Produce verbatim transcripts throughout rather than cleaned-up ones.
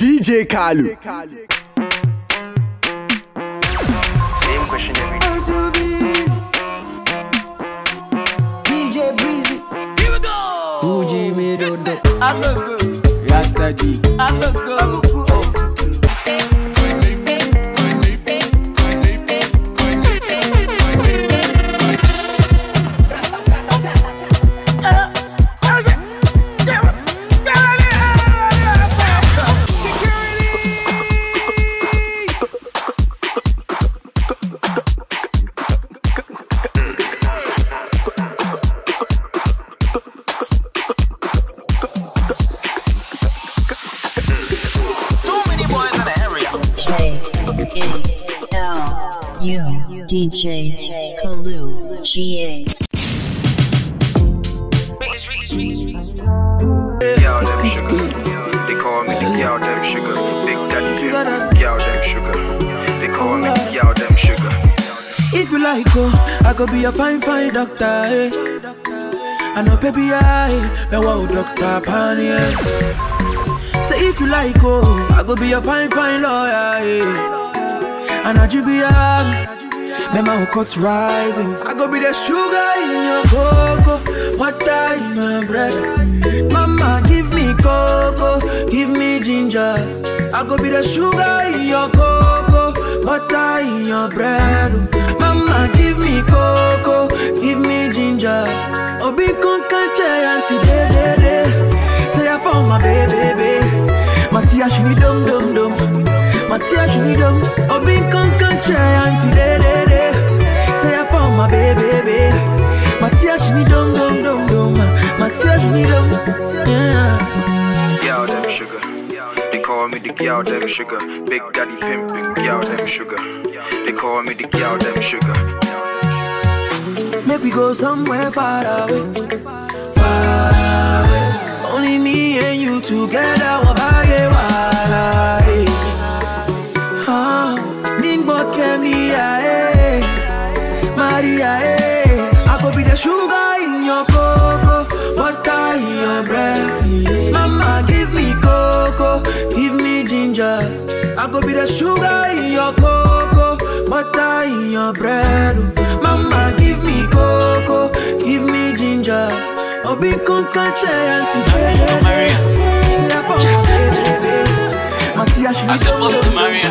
D J Kalu. Same question every day. D J Breezy. Here we go. two G me do do. I go go. Rasta G. I go go. D J Kalu G A. Girl them sugar. They call me the girl them sugar. Big Daddy Pimp. Girl them sugar. They call me the girl them sugar. If you like go, I go be a fine fine doctor. Eh? I know baby I, me wow Doctor Pani. Eh? Say if you like go, I go be a fine fine lawyer. Eh? And I be a me my cuts rising. I go be the sugar in your cocoa, water in my bread. Mama give me cocoa, give me ginger. I go be the sugar in your cocoa, water in your bread. Mama give me cocoa, give me ginger. Obi con canche auntie de de de. Say I found my baby baby. Matia she me dum dum dum. Matia she me dum. Obi con canche auntie de de de. Say I found my baby, baby. Matia she need dum dum dum dum. Matia she need dum. Yeah. Girl them sugar. They call me the girl them sugar. Big Daddy Pimpin'. Girl them sugar. They call me the girl them sugar. Make we go somewhere far away, far away. Only me and you together. Wabage wala. Ah, Ningbo Kemia. Maria, eh. I could be the sugar in your cocoa, butter in your bread. Mama, give me cocoa, give me ginger. I could be the sugar in your cocoa, butter in your bread. Mama, give me cocoa, give me ginger. Obi con canche auntie say Maria. Matia she I supposed to Maria.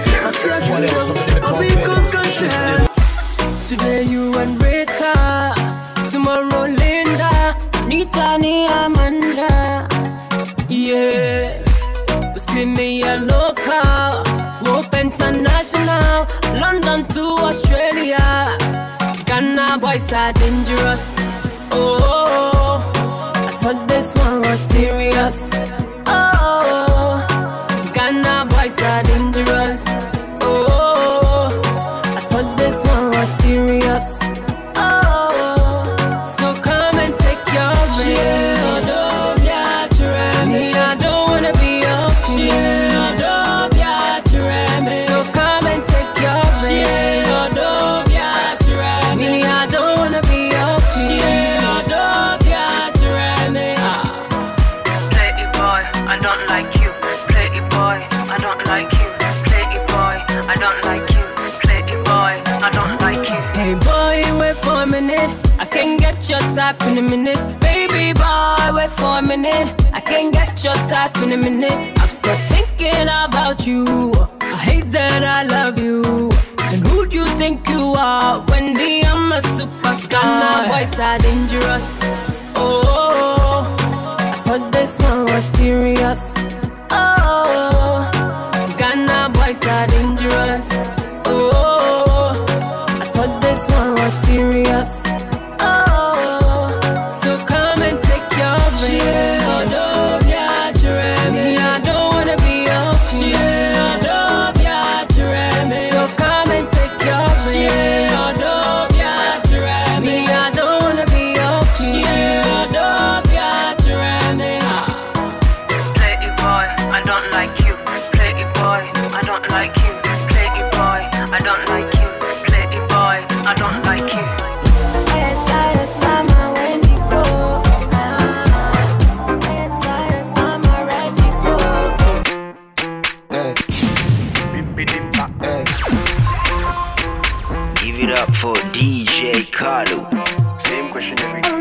Obi con canche. Today you and Rita, tomorrow Linda, Nita ni Amanda. Yeah, see me a local, Hope International, London to Australia. Ghana boys are dangerous. Oh, I thought this one was serious. Oh, Ghana boys are dangerous. Oh, I thought this one was serious. Oh, so come and take your shit. Me, I don't wanna be your shit. So come and take your shit. Me, I don't wanna be your shit. Play it boy, I don't like you. Play it boy, I don't like you. Play it boy, I don't like you. Play it boy, I don't like you. Hey boy, wait for a minute. I can't get your type in a minute. Baby boy, wait for a minute. I can't get your type in a minute. I'm still thinking about you. I hate that I love you. And who do you think you are? Wendy, I'm a superstar. Ghana boys are dangerous. Oh, I thought this one was serious. Oh, Ghana boys are dangerous. Oh, I thought this one was serious. Oh, so come and take your shit. Me, I don't wanna be your shit. So come and take your shit. Me, I don't wanna be your shit. Play it boy, I don't like you. Play it boy, I don't like you. Play it boy, I don't like you. Play it boy, I don't like you. Yes, I, yes, I'm a Wendigo. Yes, I, yes, I'm a Reggie. for D J Kalu. Same question every day.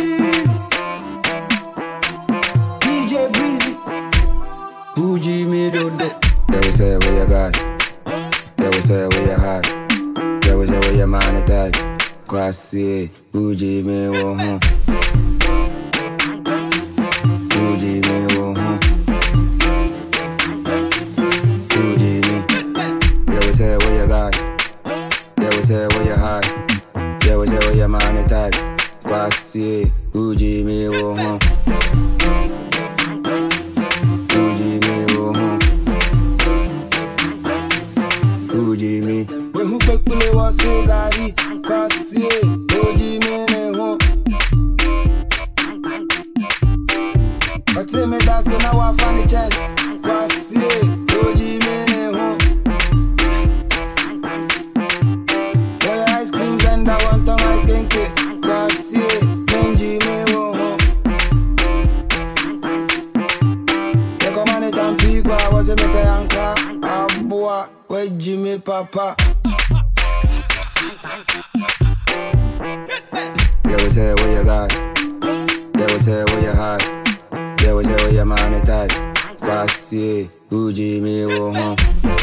D J Breezy. Fuji me do do. They will say where you got. They will say where you hot. They will say where your man attack. Kwasi, Fuji me wo home. Fuji me wo home. Fuji me. They will say where you got. They will say where you hot. They will say where your man attack. Kwasi, Fuji me wo home. Fuji me wo home. Fuji me. When who pick me was so gari. Kwasi, Fuji me ne ho. But tell me that's now I find the chance. Kwasi, Fuji me ne ho. Boy ice cream vendor want some ice cream cake. Kwasi, Fuji me wo ho. They come on it and pick what was it me pay anka. Abua, where Jimmy Papa. They will say where you got. They will say where you hot. They will say where your man attack. Kwasi, Fuji me wo home.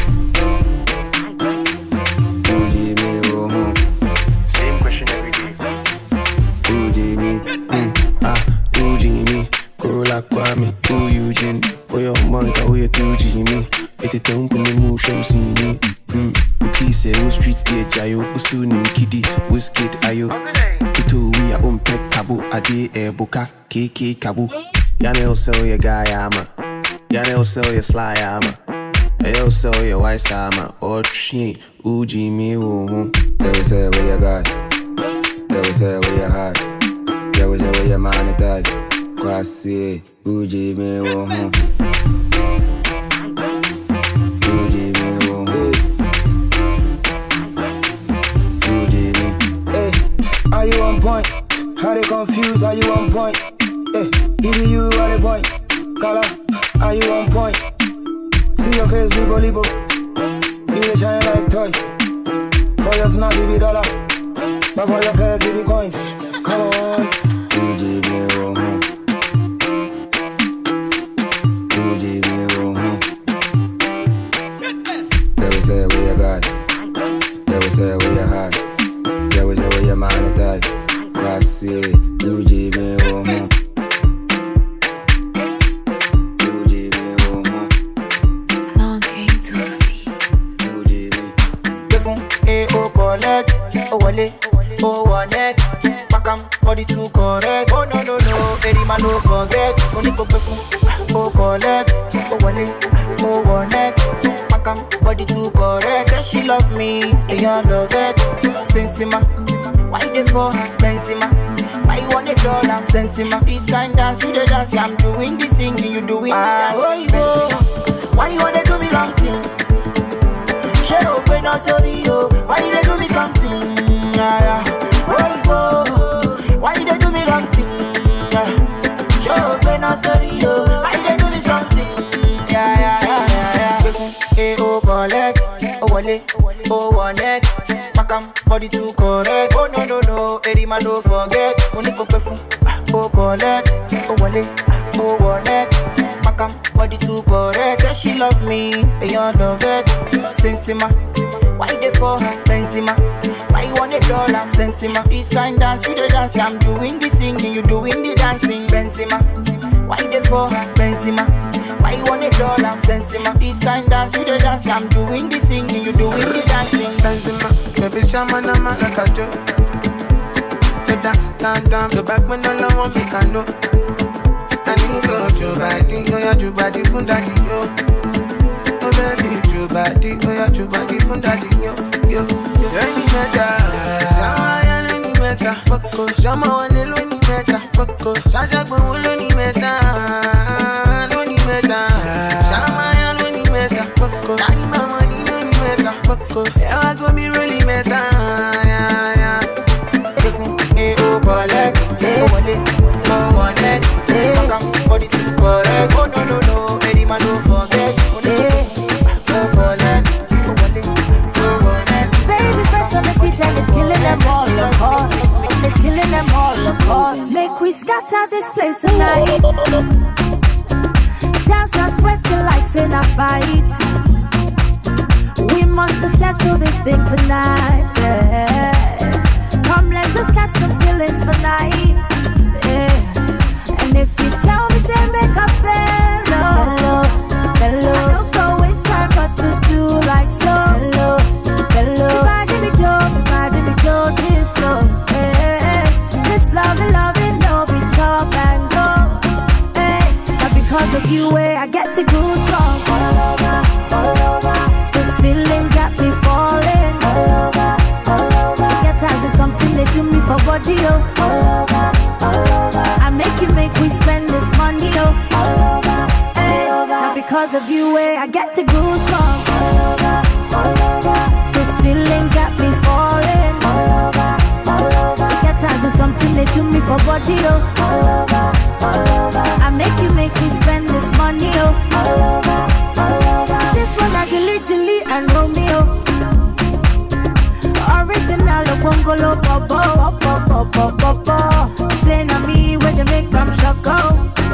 Fuji me wo home. Same question every day. Fuji me. Mm, ah, Fuji me. Corolla Kwame, who Eugene. Oh your monka, oh your two G me. It's a tongue when you move from see me. Mm, you say who streets get jayo. Usuni Kidi, Wizkid ayo. Tutu we are on pek kabu. Ade e boka, K K kabu. Yane sell your guy ama. Yane sell your sly ama. Ayo sell your white ama. Or she, Uji me wo. They will say where you got. They will say where you hot. They will say where your man attack. Kwasi, Fuji me wo home. Fuji me wo home. Fuji me. Hey, are you on point? How they confused? Are you on point? Hey, either you are the point. Color, are you on point? See your face, libo libo. You dey shine like toys. For your snap, you be dollar. But for your pairs, you be coins. Come on. Fuji me wo home. Fuji me wo home. They will say where you got. They will say where you hot. They will say where your man attack. Kwasi, Fuji me wo home. Fuji me wo home. Long came to see. Fuji me. Defun, eh, oh, collect. Oh, wale, oh, one neck. Pakam, body too correct. Oh, no, no, no. Any man, no forget. Only go defun, oh, collect. Oh, wale, oh, one neck. Pakam, body too correct. Say she love me, and you love it. Sensima, why they for her? Benzema, why you want a dollar? Sensima, this kind dance, you the dance. I'm doing the singing, you doing the dance. Oh, you go. Why you wanna do me long thing? She open up, sorry, yo. Why you they do me something? Yeah, yeah. Oh, you go. Why you they do me long thing? Yeah. She open up, sorry, yo. Why you they do me something? Yeah, yeah, yeah, yeah, yeah. Eh, oh, collect. Oh, wale. Oh, one neck. Pakam, body too correct. Oh, no, no, no. Any man, don't forget. Only go perfume. Oh, collect. Oh, wale. Oh, one neck. Pakam, body too correct. Say she love me, and you love it. Sensima, why they for her? Benzema, why you want a dollar? Sensima, this kind dance, you the dance. I'm doing the singing, you doing the dancing. Benzema, why they for her? Benzema, why you want a dollar? Sensima, this kind dance, you the dance. I'm doing the singing, you doing the dancing. Benzema, baby, chama na ma like a joke. Da da da, so back when all I want me can know. I need go to body, go ya to body from daddy yo. Oh baby, to body, go ya to body from daddy yo yo. Any matter, jama ya any matter, boko, jama wane lo ni matter, boko, saja gbo lo ni matter, lo ni matter, jama ya lo ni matter, boko, daddy mama ni lo ni matter, boko, ewa go mi really matter, yeah yeah. Eh, oh, collect. Oh, wale. Oh, one neck. Pakam, body too correct. Oh, no, no, no. Any man, don't forget. Oh, collect. Oh, wale. Oh, one neck. Baby, fresh on the beat and it's killing them in a fight. We must settle this thing tonight. Yeah. Come, let's just catch some feelings for night. Yeah. And if you tell me, say make a bello, bello, I don't go waste time but to do like so. Bello, bello, everybody be Joe, everybody be Joe, this love. Yeah. This loving, loving, no be chop and go. Hey. But because of you, eh, I get to goosebumps all over, all over. This feeling got me falling all over, all over. Get as is something they do me for body, oh. All over, all over. I make you make we spend this money, oh. All over, hey. All over. Now because of you, eh, I get to goosebumps all over, all over. This feeling got me falling all over, all over. Get as is something they do me for body, oh. All over, all over. I make you make me spend this money, oh. All over, all over. This one I Julie, Julie and Romeo. Original Bongolo Bobo, Bobo, Bobo, Bobo. Say na me where they make them shock out.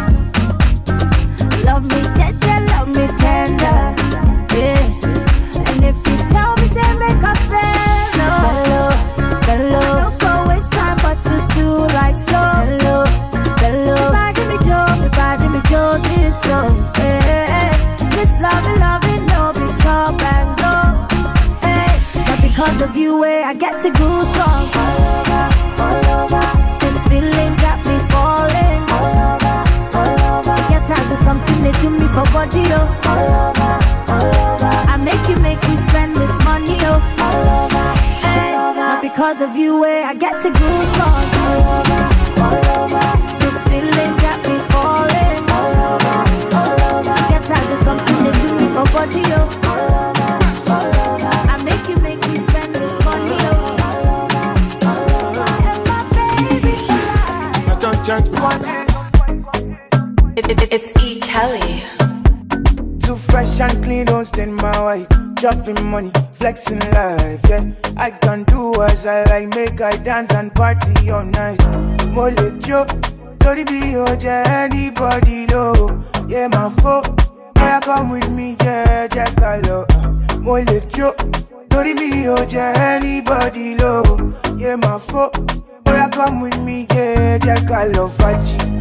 Love me, Jeje, love me tender, yeah. And if you tell me, say make a fellow, fellow, fellow. I don't go waste time but to do like so. Fellow, fellow. Everybody me Joe, everybody me Joe, this love, yeah. This loving, loving, no be chop and go, hey. But because of you, eh, I get to goosebumps all over, all over. This feeling got me falling all over, all over. Get as is something they do me for body, oh. All over, all over. I make you make me spend this money, oh. All over, hey. But because of you, eh, I get to goosebumps all over, all over. This feeling got me falling all over, all over. Get as is something they do me for body, oh. All over, all over. I make you make me spend this money, oh. All over, all over. And my baby fly. I don't change my It, it, it's E. Kelly. too fresh and clean, don't stain my white. Dropping money, flexing life, yeah. I can do as I like, make I dance and party all night. Mole Joe, Tori be oje anybody low. Yeah, my folk, boy, come with me, yeah, Jack Allo. Mole Joe, Tori be oje anybody low. Yeah, my folk, boy, come with me, yeah, Jack Allo. Fachi.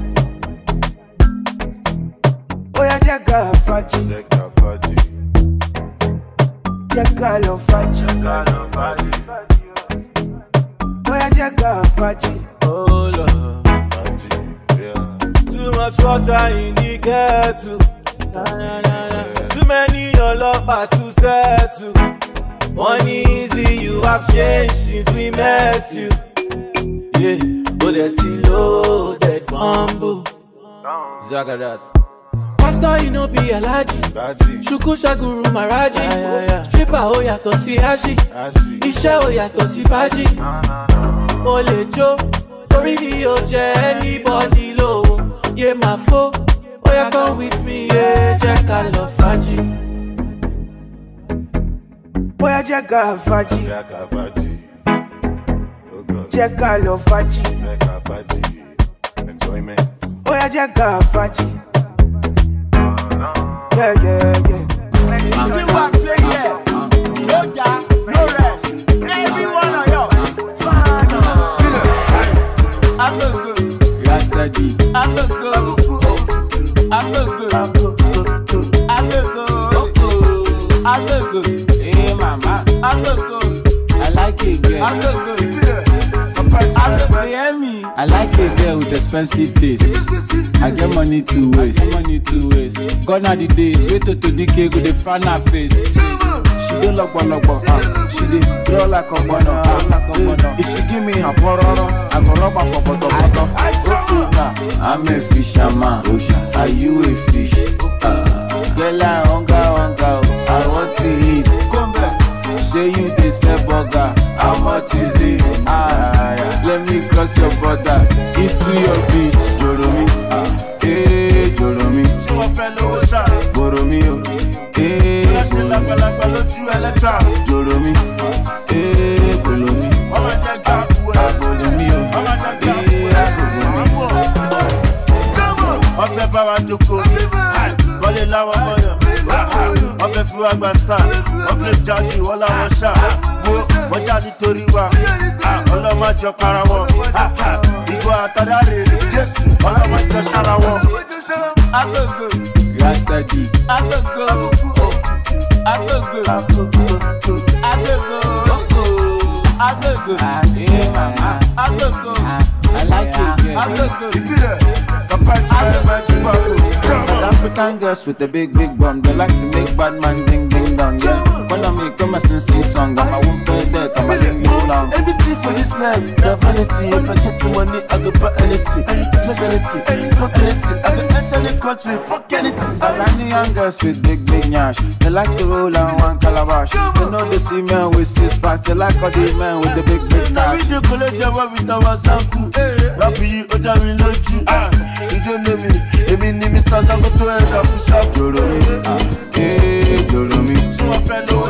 Oya Jagga Faji, Jagga Faji, Jagga lo Faji, Jagga lo Faji. Oya Jagga Faji, oh Lord, Faji, yeah. Too much water in the kettle, na na na na. Yeah. Too many your love but to settle. One easy, you have changed since we met you. Yeah, but that low, that fumble, Zaga that. Pastor, you know be a laji. Shuku shaguru maraji. Yeah, yeah, yeah. Stripper oh yato si aji. Isha oh yato si faji. Ole jo, tori di oje anybody low. Yeah, my fo, oh ya come with me, yeah, Jacka lo faji. Oh ya Jacka faji. Jacka faji. Jacka lo faji. Jacka faji. Enjoyment. Oh ya Jacka faji. Yeah, yeah, yeah. Still walk, play, yeah. No job, no rest. Everyone on yo. I look good. Rasta G. I look good. I look good. I look good. I look good. I look good. Hey, mama. I look good. I like it, girl. I look good. I look good. Hear me. I like a girl with expensive taste. I get money to waste, money to waste. Gone are the days, wait to D K with the front her face. She don't look one look uh, she dey draw like a bono. Uh, if she give me her pororo, I go rub her for bottle bottle. I'm a fisherman, are you a fish? Uh, girl I hunger hunger, I want to eat. Come back. Say you dey sell burger, how much is it? Ah, yeah. Let me cross your border, eat to your beach, Joromi. Ah, eh, Joromi. Joromi, eh, Joromi, eh, Joromi. Agolomi, eh, Agolomi. Ọ̀fẹ́ bá wa jókòó, bọ́lé láwọn mọ́yàn. wá gba star. Ọ̀gbìn jáde wọ́n láwọn ṣá. Wo ọjà nítorí wa. Ọlọ́mọ jọ para wọn. Ìgò àtàdá rèé Jésù. Ọlọ́mọ jọ ṣara wọn. Agogo. Rasta D. Agogo. Agogo. Agogo. Agogo. Yeah, mama. Agogo. I like it, yeah. Agogo. South African girls with a big, big bum. They like to make bad man ding, ding, dong, yeah. Follow me, come and sing song. I'm a woman there, come and ding, ding, dong. Everything for this life, the vanity. If I get the money, I go buy anything. Speciality, fuck anything. I go enter the country, fuck anything. I like the young girls with big, big nyash. They like to roll on one calabash. They know they see men with six packs. They like all the men with the big, big now cash. we do college with our sample. Rappy, Oda, we know you. You don't know me. I mean, Mister Zango to a shaku shaku. Joromi, eh, Joromi. So my friend, oh,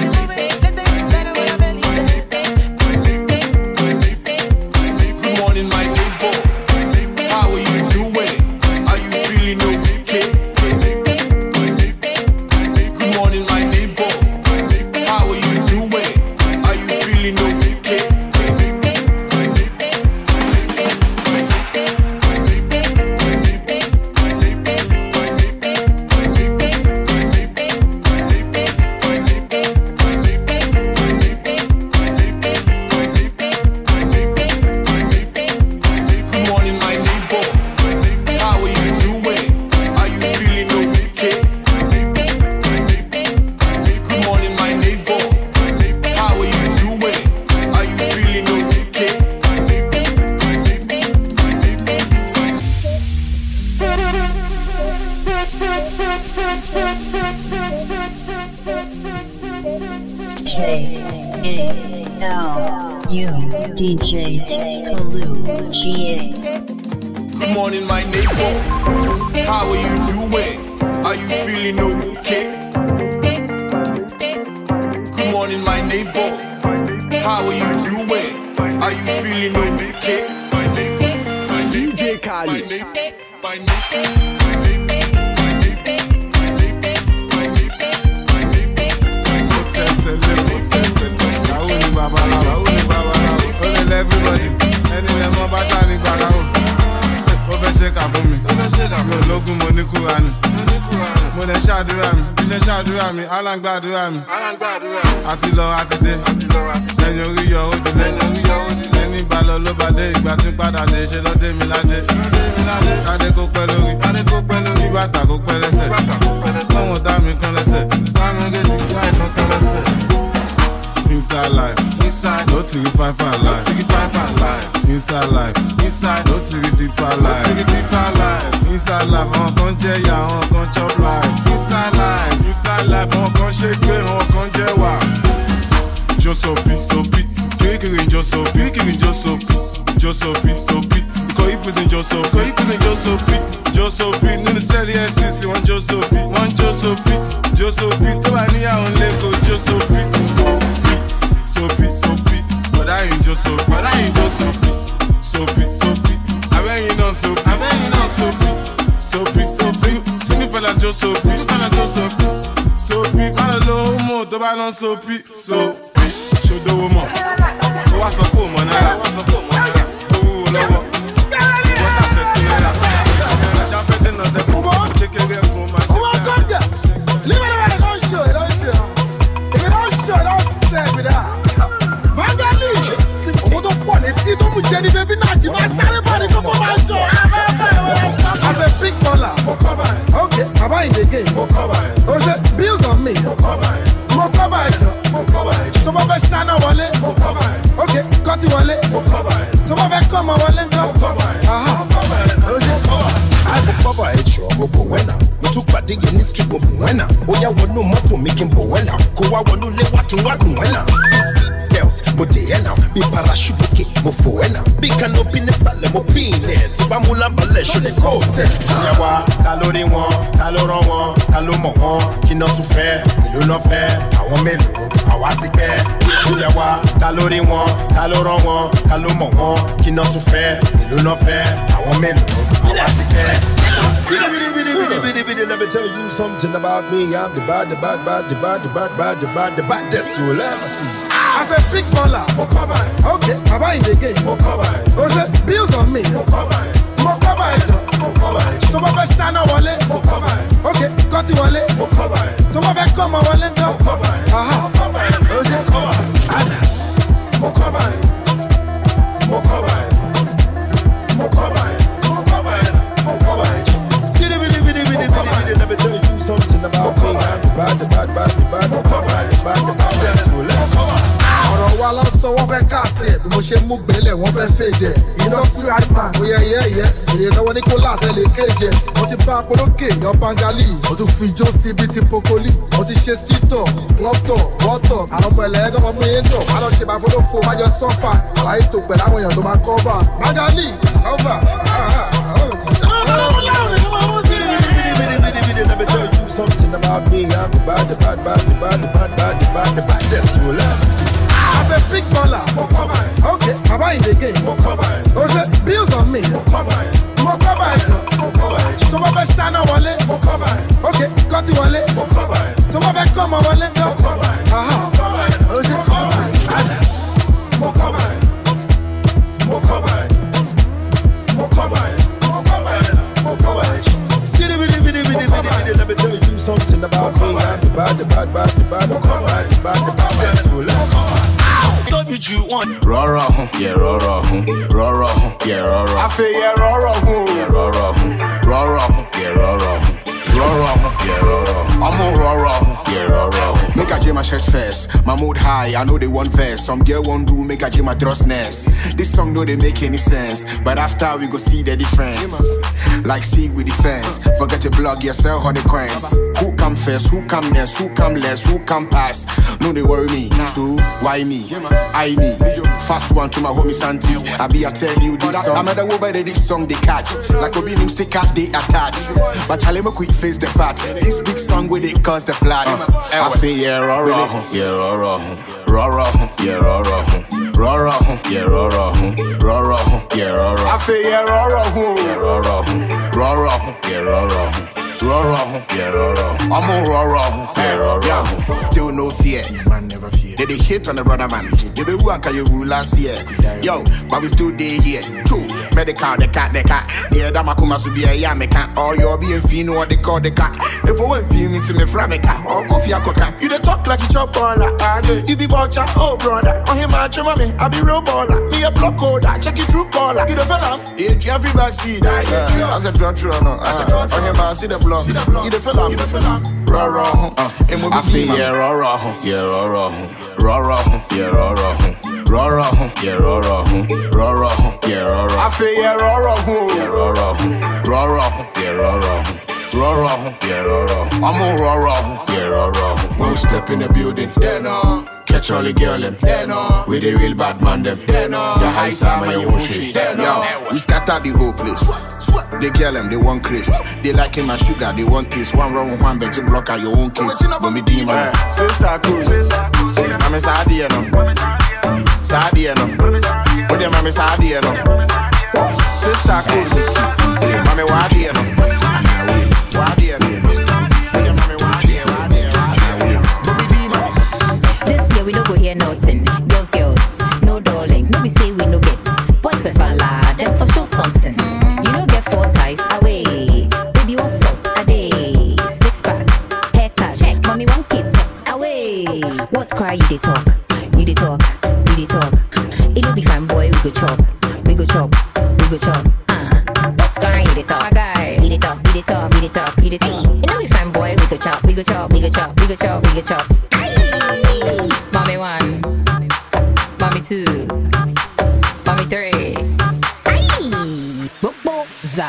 good morning, my neighbor. How are you doing? Are you feeling okay? Good morning, my neighbor. How are you doing? Are you feeling okay? K A L U D J Kalu G A. Good morning, my neighbor. How are you doing? Are you feeling okay? Good morning, my neighbor. How are you doing? Are you feeling okay? D J Kali. My neighbor, my neighbor, my neighbor. Everybody, any lemon bata ni gbara o. O fẹ́ ṣe kà fún mi. Mi ò lógun mo ní Kúránì. Mo lè ṣàdúrà mi. Bí ṣe ṣàdúrà mi, Allah ń gbàdúrà mi. Àti lọ àti dé. Lẹ́yìn orí yọ ó dilé. Ẹni bá lọ ló bá dé. Ìgbà tí padà dé ṣe lọ́dé mi ládé. Kádé kó pẹ́ lórí. Bí bàtà kó pẹ́ lẹ́sẹ̀. Sọ́wọ́n dá mi kan lẹ́sẹ̀. Bá mi gé ti kí àìsàn kan lẹ́sẹ̀. Inside life, inside, no to five five life, no to five five life. Inside life, inside, no to deeper life, no to deeper life. Inside life, on con jẹ ya, on con chop life. Inside life, inside life, on con shake pé, on con jẹ wa. Jo sopi, sopi, kékeré jo sopi, kékeré jo sopi, jo sopi, sopi. Kò ìfúnṣe jo sopi, kò ìfúnṣe jo sopi, jo sopi. Nínú sẹ́ẹ̀lì F C C, wọ́n jo sopi, wọ́n jo sopi, jo sopi. Tó bá níyàwó lẹ́kọ̀ọ́ jo sopi, sopi. Soapy, soapy, but I ain't just soapy, but I ain't just soapy, soapy, soapy. I bet you know soapy, I bet you know soapy, soapy, soapy. Sing it fella just soapy, sing it fella just soapy, soapy. I don't know more, don't buy no soapy, soapy. Show the woman, oh what's up, woman? What's up, woman? Oh no, what's up, Cecilia? Jump in the woman, take a girl from my. Oh come girl, leave it alone, don't show, don't show. If you don't show, don't say me that. Jenny baby Naji, my sorry body go come and show. As a big baller, okay, Baba in the game, oh say bills on me, mo cover it, so my best channel wale, okay, cut it wale, so my best come wale, aha, oh say as a cover it, show go buena, no took bad in this street go buena, oh yeah, one no more to making buena, go I want to let what to what buena. Mo dey now, be parachute ke mo fo na, be canopy ne sale mo pin le, ti ba mu la balẹ̀ ṣo le ko te. Ya wa, ta ló rí wọn, ta ló rán wọn, ta ló mọ̀ wọn, kí ná tún fẹ́, ìlú ná fẹ́, àwọn mélòó, àwa ti pẹ́. Ya wa, ta ló rí wọn, ta ló rán wọn, ta ló mọ̀ wọn, kí ná tún fẹ́, ìlú ná fẹ́, àwọn mélòó, àwa ti pẹ́. Let me tell you something about me. I'm the bad, the bad, bad, the bad, the bad, bad, the bad, the baddest you'll ever see. I said big baller. Okay, Baba in the game. Oh, say bills on me. So my best channel wallet. Okay, cut it wallet. So my best come on wallet go. Aha. Oh, say let me tell you something about me. I'm the bad, the bad, bad, the bad, the bad, the bad, the baddest you'll ever see. ọ̀rọ̀ wa lọ sọ wọ́n fẹ́ cast ẹ̀ bí mo ṣe mú gbélé wọ́n fẹ́ fèdè iná sí àìmá oyè yẹ yẹ èrè lọ́wọ́ ní kó láṣẹ lè kéje mo ti bá apolókè yọ bangali mo tún fi ijó sí ibi ti pokoli mo ti ṣe streetọ̀ clubtọ̀ wọ́tọ̀ àwọn ọmọ ẹlẹ́yẹ gbọ́mọ mú yín tọ̀ má lọ ṣe bá fọlọ́fọ má jọ sọ́fà àlàyé tó pẹ̀lú àwọn èèyàn tó máa cover bangali cover. Let me tell you something about me. I'm the bad, the bad, bad, the bad, the bad, bad, the bad, the baddest you'll ever see. I said big baller. Okay, Baba in the game. Oh, say bills on me. So my best channel wallet. Okay, cut it wallet. So my best come on wallet go. Aha. Oh, say let me tell you something about me. I'm the bad, the bad, bad, the bad, the bad, the bad, the baddest you'll ever see. Don't you want? Rara, yeah, rara, rara, yeah, rara. I feel yeah, rara, yeah, rara, rara, yeah, rara, rara, yeah, rara. I'm on rara, yeah, rara. Make a jam my church first. My mood high, I know they want verse. Some girl won't do, make a jam my thrustness. This song no they make any sense, but after we go see the difference. Like see with the fans. Forget to blog yourself honey coins. Who come first? Who come next? Who come less? Who come past? No they worry me. So why me? I me. Fast one to my homie Santi. I be I tell you this song. I'm at the over this song they catch. Like a beam stick out they attach. But Charlie me quick face the fat. This big song with it cause the flat. I feel yeah rara, yeah rara, rara, yeah rara, rara, yeah rara, rara, yeah rara. I feel yeah rara, yeah rara, rara, yeah rara, rara, yeah rara. I'm on rara, yeah rara. Still no fear, man never fear. They they hit on the brother man. They be work you rule last year. Yo, but we still day here. True, medical the cat the cat. Yeah, that makuma so be a ya me cat. Or you be in fino what they call the cat. If I want feel me to me from a cat or coffee a coca. You dey talk like you chop baller. You be vulture, oh brother. On him I trim me, I be real baller. Me a block holder, check it through caller. You the fella, yeah, every backseat. As a drug runner, as a drug. On him I see the block. You the fella, you the fella. Raw raw, I feel yeah raw raw, yeah raw raw, raw raw, yeah raw raw, raw raw, yeah raw raw, raw raw, yeah raw raw. I feel yeah raw raw, yeah raw raw, raw raw, yeah raw raw, raw raw, yeah raw raw. I'm on raw raw, yeah raw raw. One step in the building, yeah no. Catch all the girl them, yeah no. With the real bad man them, yeah no. The high side my own street, yeah no. We scatter the whole place. They girl them, they want Chris. They like him and sugar, they want kiss. One wrong with one bet you block out your own kiss. But me demon, sister Cruz. I'm a Sadia no, Sadia no. What them I'm a Sadia no. Sister Cruz. Mami Wadia no, Wadia no. This year we don't go hear nothing. Girls, girls, no darling. No we say we no get. Boys for falla, them for sure something. You no get four ties away. Baby what's up? A day. Six pack, haircut, check. Mommy one keep away. What's cry? You dey talk, you dey talk, you dey talk. It will be fine, boy. We go chop, we go chop, we go chop. Uh, what's cry? You dey talk, my guy. You dey talk, you dey talk, you dey talk, you dey talk. It will be fine, boy. We go chop, we go chop, we go chop, we go chop, we go chop. Mommy one, mommy two, mommy three. Aye, bobo za.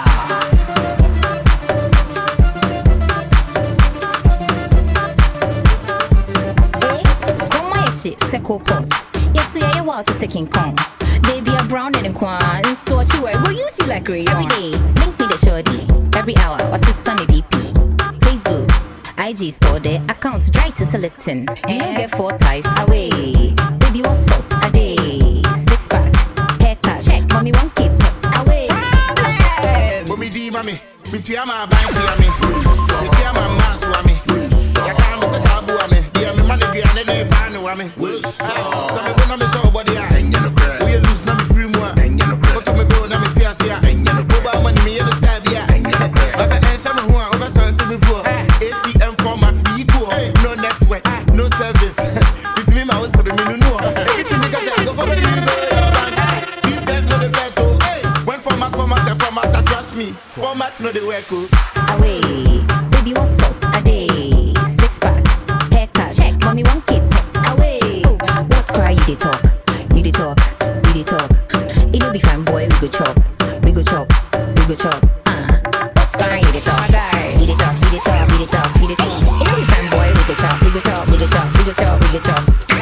Eh, come my shit, seko pot. Yes, so yeah, you want to second con. They be a brown and a quan, so what you wear, we'll use you like rayon. Every day, link me the shorty. Every hour, what's this sunny D P? Facebook. I G store their accounts dry to Lipton. You don't get four ties away. Baby, what's up? A day. Six pack, haircut, check. Mommy, one keep away. But me D, mommy. Between my bank to me, between my mask to me. I can't miss a taboo of me. Be a manager and then a pan to me. So me go na me show body ah. We lose na me free more. Go to me go na me tears here. Go buy money me in the style here. As I ensure me who I over something before. A T M format be equal. No network, no service. Between my house to the me no. Everything because I go for the these guys know the better. When format format and format trust me. Formats know the work. Away, baby, what's up? A day, six pack, haircut, check. Mommy, one kid. Away, what's cry? You dey talk, you dey talk, you dey talk. It no be fine, boy. We go chop, we go chop, we go chop. Ah, what's cry? You dey talk, you dey talk, you dey talk, you dey talk, you dey talk. It no be fine, boy. We go chop, we go chop, we go chop, we go chop, we go chop.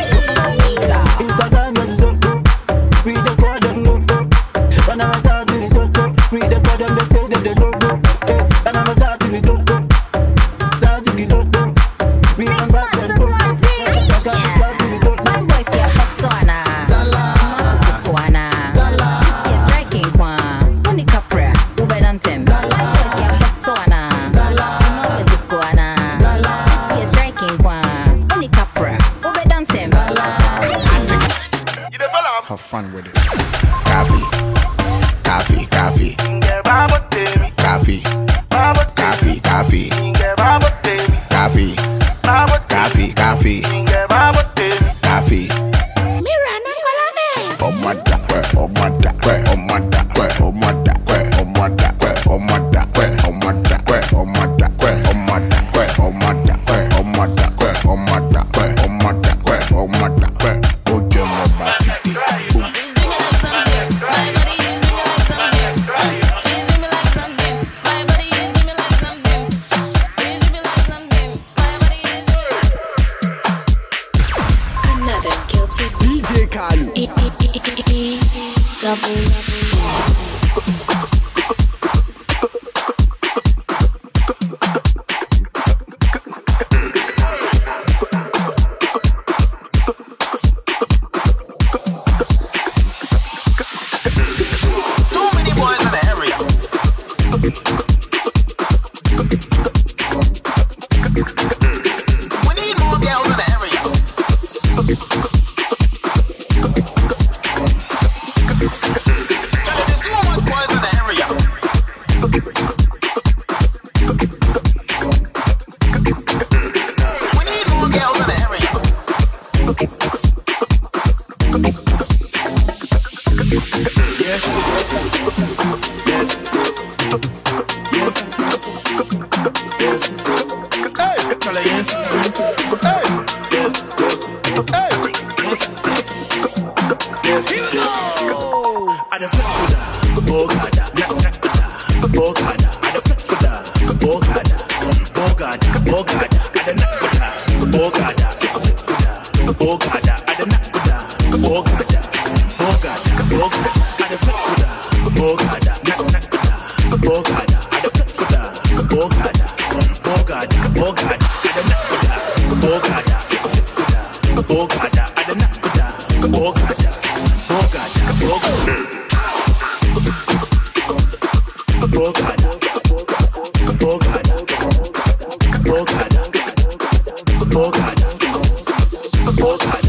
We the call them no go. When I'm talking to the we the call them they say that they don't go. When I'm talking to the talking to the we am back and go. Fun boys here, persona. Mama Kuana. This is striking Kwan. Money Capra, Uber Dantem. Fun boys here, persona. Mama Kuana. This is striking Kwan. Money Capra, Uber Dantem. Have fun with it. Coffee, coffee, coffee, coffee, coffee, coffee, coffee, coffee, coffee, coffee. Mira, no colane. Oh my god, oh my god, oh my god, oh my god, oh my god, oh my god, oh my god, oh my god, oh my god, oh my god, oh my god, oh my god, oh my god, oh my god. Oh, Gemma, my feet. D J Kalu. Too many boys in the area. We need more girls in the area. There's too much boys in the area. We need more girls in the area. Yes. Yes. Yes. Yes. Hey, tell her yes. Hey. Yes. Yes. Yes. Yes. Here we go. I the flex with her. Oh God, knock knock with her. Oh God, I the flex with her. Oh God, oh God, oh God, I the knock with her. Oh God, flex with her. Oh God, I the knock with her. Oh God, oh God, oh God, I the flex with her. Oh God, knock knock with her. Oh God, I the flex with her. Oh God, oh God, oh God, I the knock with her. Oh God, flex with her. Oh God, I the knock with her. Oh God, oh God, oh God. Oh God, oh God, oh God, oh God, oh God.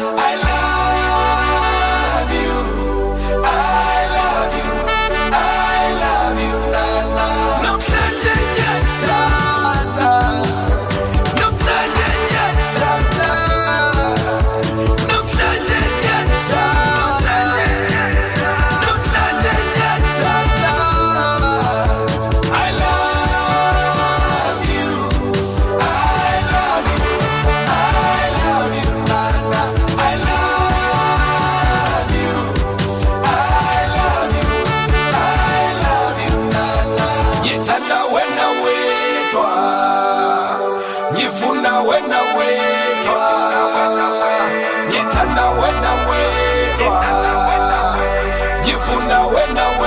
I love you. I love you. I love you, Nana. No planje yachana. No planje yachana. No planje yachana. No planje yachana. I love you. I love you. I love you, Nana. I love you. I love you. I love you, Nana. Yetana wena wetwa. Nyifuna wena wetwa. Yetana wena wetwa. Nyifuna wena wetwa.